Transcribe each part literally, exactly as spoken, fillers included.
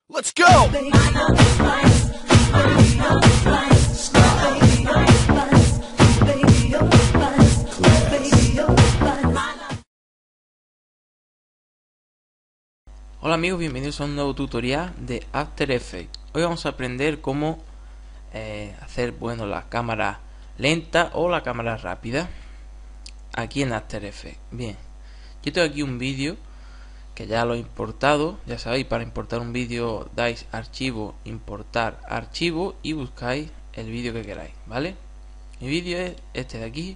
Let's go! Hola amigos, bienvenidos a un nuevo tutorial de After Effects. Hoy vamos a aprender cómo eh, hacer bueno la cámara lenta o la cámara rápida aquí en After Effects. Bien, yo tengo aquí un vídeo que ya lo he importado. Ya sabéis, para importar un vídeo dais archivo, importar archivo y buscáis el vídeo que queráis, ¿vale? Mi vídeo es este de aquí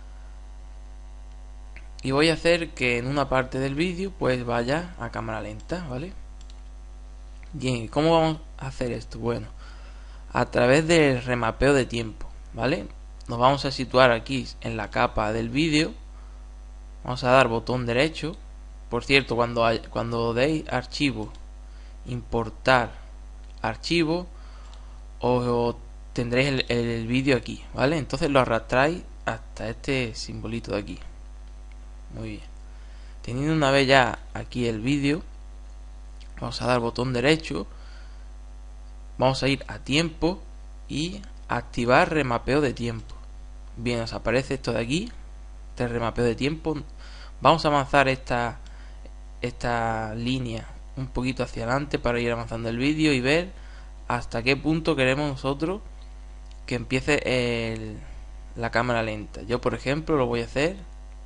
y voy a hacer que en una parte del vídeo pues vaya a cámara lenta, ¿vale? Bien, ¿cómo vamos a hacer esto? Bueno, a través del remapeo de tiempo, ¿vale? Nos vamos a situar aquí en la capa del vídeo, vamos a dar botón derecho. Por cierto, cuando, hay, cuando deis archivo, importar archivo, os tendréis el, el vídeo aquí, ¿vale? Entonces lo arrastráis hasta este simbolito de aquí. Muy bien. Teniendo una vez ya aquí el vídeo, vamos a dar botón derecho, vamos a ir a tiempo y activar remapeo de tiempo. Bien, os aparece esto de aquí, este remapeo de tiempo. Vamos a avanzar esta esta línea un poquito hacia adelante para ir avanzando el vídeo y ver hasta qué punto queremos nosotros que empiece el, la cámara lenta. Yo por ejemplo lo voy a hacer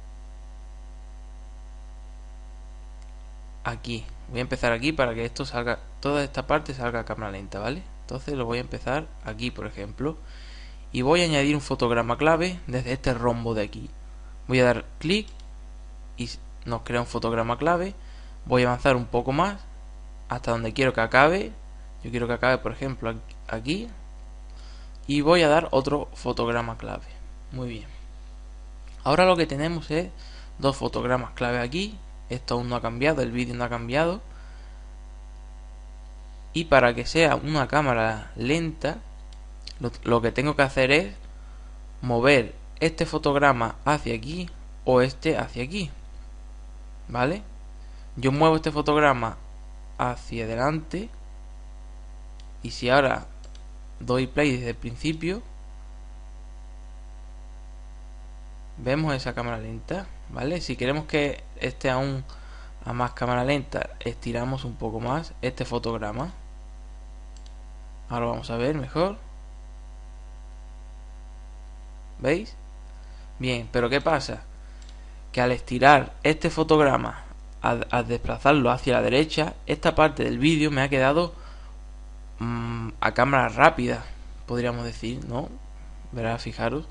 aquí. Voy a empezar aquí para que esto salga, toda esta parte salga a cámara lenta, ¿vale? Entonces lo voy a empezar aquí por ejemplo y voy a añadir un fotograma clave desde este rombo de aquí. Voy a dar clic y nos crea un fotograma clave. Voy a avanzar un poco más hasta donde quiero que acabe. Yo quiero que acabe por ejemplo aquí y voy a dar otro fotograma clave. Muy bien, ahora lo que tenemos es dos fotogramas clave aquí. Esto aún no ha cambiado, el vídeo no ha cambiado, y para que sea una cámara lenta lo, lo que tengo que hacer es mover este fotograma hacia aquí o este hacia aquí, ¿vale? Yo muevo este fotograma hacia adelante y si ahora doy play desde el principio vemos esa cámara lenta, ¿vale? Si queremos que esté aún a más cámara lenta, estiramos un poco más este fotograma. Ahora vamos a ver mejor. ¿Veis? Bien, pero ¿qué pasa? Que al estirar este fotograma, al, al desplazarlo hacia la derecha, esta parte del vídeo me ha quedado mmm, a cámara rápida, podríamos decir, ¿no? Verá, fijaros.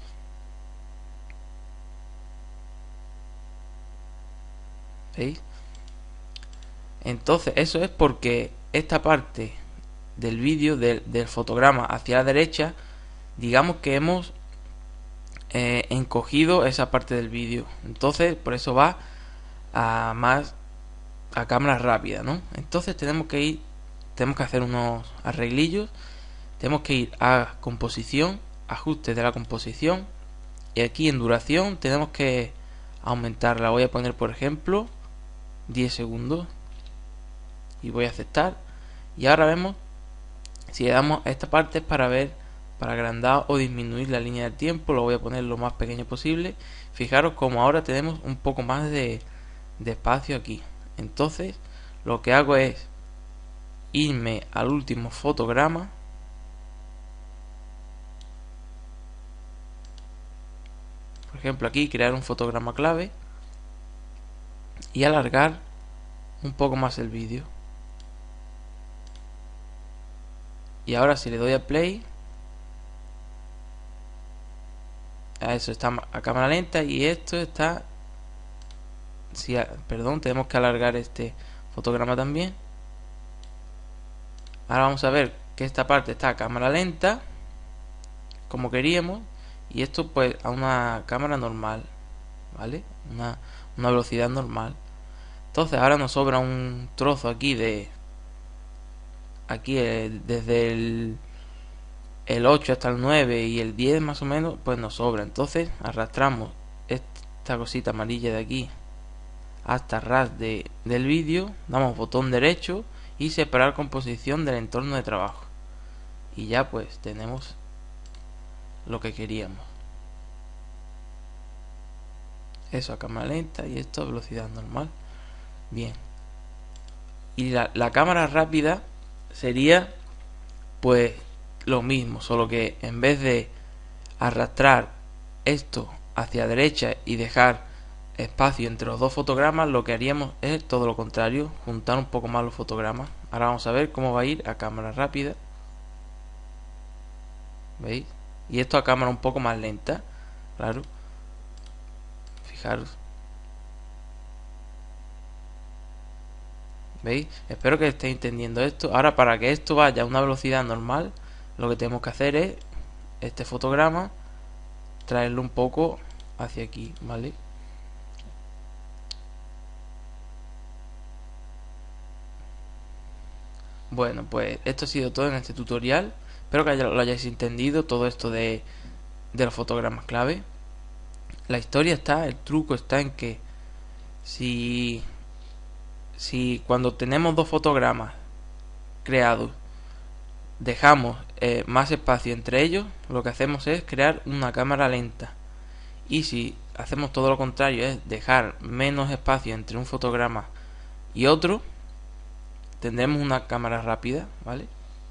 ¿Veis? Entonces eso es porque esta parte del vídeo, del, del fotograma hacia la derecha, digamos que hemos eh, encogido esa parte del vídeo. Entonces por eso va a más a cámara rápida, ¿no? Entonces tenemos que ir, tenemos que hacer unos arreglillos. Tenemos que ir a composición, ajustes de la composición, y aquí en duración tenemos que aumentarla. Voy a poner por ejemplo diez segundos y voy a aceptar. Y ahora vemos, si le damos a esta parte es para ver, para agrandar o disminuir la línea del tiempo. Lo voy a poner lo más pequeño posible. Fijaros como ahora tenemos un poco más de, de espacio aquí. Entonces lo que hago es irme al último fotograma, por ejemplo aquí crear un fotograma clave y alargar un poco más el vídeo. Y ahora si le doy a play, a eso está a cámara lenta y esto está, si, perdón, tenemos que alargar este fotograma también. Ahora vamos a ver que esta parte está a cámara lenta como queríamos y esto pues a una cámara normal, ¿vale? Una, una velocidad normal. Entonces ahora nos sobra un trozo aquí de aquí eh, desde el, el ocho hasta el nueve y el diez más o menos, pues nos sobra. Entonces arrastramos esta cosita amarilla de aquí hasta ras de, del vídeo, damos botón derecho y separar composición del entorno de trabajo. Y ya pues tenemos lo que queríamos. Eso a cámara lenta y esto a velocidad normal. Bien. Y la, la cámara rápida sería pues lo mismo, solo que en vez de arrastrar esto hacia derecha y dejar espacio entre los dos fotogramas, lo que haríamos es todo lo contrario, juntar un poco más los fotogramas. Ahora vamos a ver cómo va a ir a cámara rápida. ¿Veis? Y esto a cámara un poco más lenta, claro. Fijaros. ¿Veis? Espero que estéis entendiendo esto. Ahora, para que esto vaya a una velocidad normal, lo que tenemos que hacer es este fotograma traerlo un poco hacia aquí, ¿vale? Bueno, pues esto ha sido todo en este tutorial. Espero que lo hayáis entendido, todo esto de, de los fotogramas clave. La historia está, el truco está en que si, si cuando tenemos dos fotogramas creados dejamos eh, más espacio entre ellos, lo que hacemos es crear una cámara lenta. Y si hacemos todo lo contrario, es dejar menos espacio entre un fotograma y otro, tendremos una cámara rápida, ¿vale?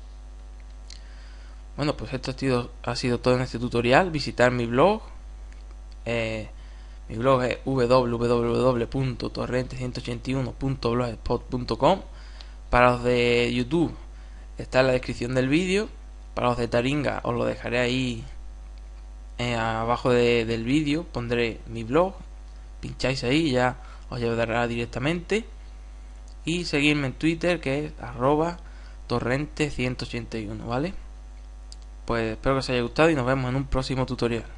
Bueno, pues esto ha sido, ha sido todo en este tutorial. Visitar mi blog. Eh, mi blog es w w w punto torrente ciento ochenta y uno punto blogspot punto com. Para los de YouTube está en la descripción del vídeo. Para los de Taringa os lo dejaré ahí eh, abajo de, del vídeo. Pondré mi blog. Pincháis ahí y ya os llevará directamente. Y seguirme en Twitter, que es arroba torrente ciento ochenta y uno, ¿vale? Pues espero que os haya gustado y nos vemos en un próximo tutorial.